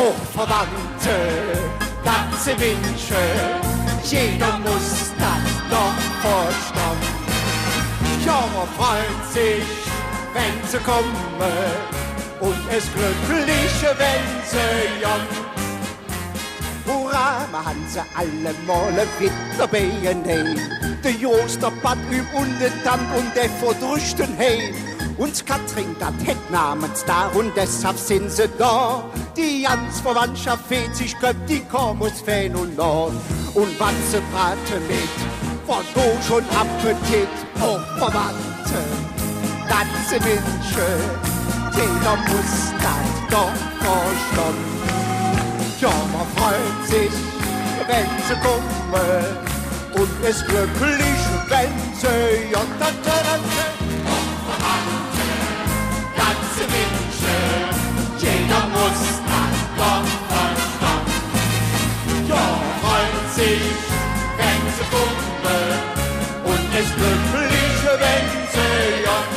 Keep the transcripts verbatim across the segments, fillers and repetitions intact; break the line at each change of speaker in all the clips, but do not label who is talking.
Och Verwandte dat sie Minsche, jeder muss dat doch verstonn. Jonn freut sich, wenn sie komme, und es glückliche, wenn sie jonn. Hurra, ma han sie alle Male wieder beien hei. De Josterbad üb und de Tand und de verdrüchten hei. Und Katrin, dat het namens da und deshalb sind sie da. Die ganz Verwandtschaft fehlt sich köpft, die Kommus fähn und Nord. Und wann sie braten mit, war do schon Appetit. Och Verwandte, dat sie Minsche, jeder muss dat doch verstonn. Jonn freut sich, wenn sie komme, und ist glücklich, wenn sie jonn. Minsche, jeder muss das doch verstonn. Jonn freut sich, wenn sie komme, und ist glücklich, wenn sie jonn.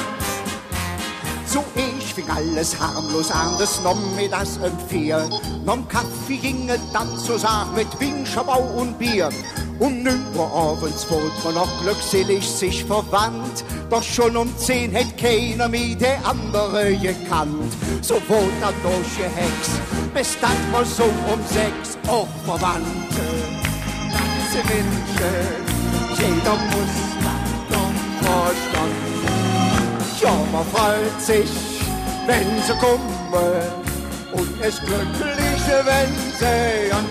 So ich fing alles harmlos an, das nahm mir das empfiehlt. Nom Kaffee ginge dann zusammen mit Winscherbau und Bier. Um neun Uhr abends wollt man noch glückselig sich verwandt. Doch schon um zehn hätt keiner mehr der andere gekannt. So wurde dann durchgehext, bis dann mal so um sechs. Och Verwandte, dat sie Minsche, jeder muss das doch verstonn. Jonn freut sich, wenn sie komme, und es glückliche, wenn sie jonn.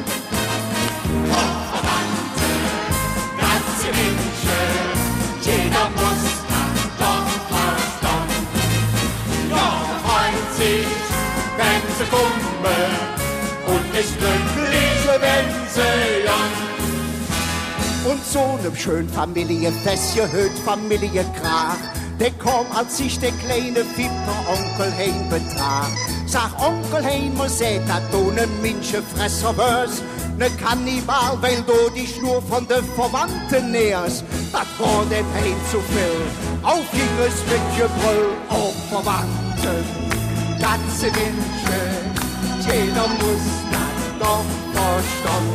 Och Verwandte, dat sie Minsche, jeder muss das doch verstonn. Jonn freut sich, wenn sie komme, und es glückliche, wenn sie jonn. Und so nem schön Familienfest gehört Familie Krach. Der kam, als sich der kleine Fitter Onkel heim betrag. Sag Onkel heim, muss er dat du ne Minschefresser wirst. Ne Kannibal, weil du dich nur von den Verwandten näherst. Dat war dem heim zu viel, auf ging es mit Gebrüll. Och Verwandte, dat sie Minsche, jeder muss dat doch verstonn.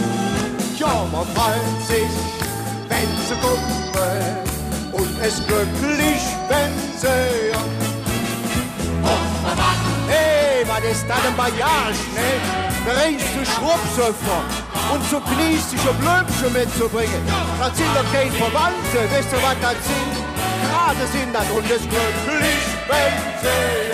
Jonn freut sich, wenn sie komme, und es glücklich, wenn sie jonn. Och Verwandte, hey, was ist das denn bei Jasch, ne? Da rennst du Schrubsöffer und so kniestische Blömsche mitzubringen. Das sind doch keine Verwandte, wisst ihr, was das sind? Gerade sind das und es glücklich, wenn sie jonn.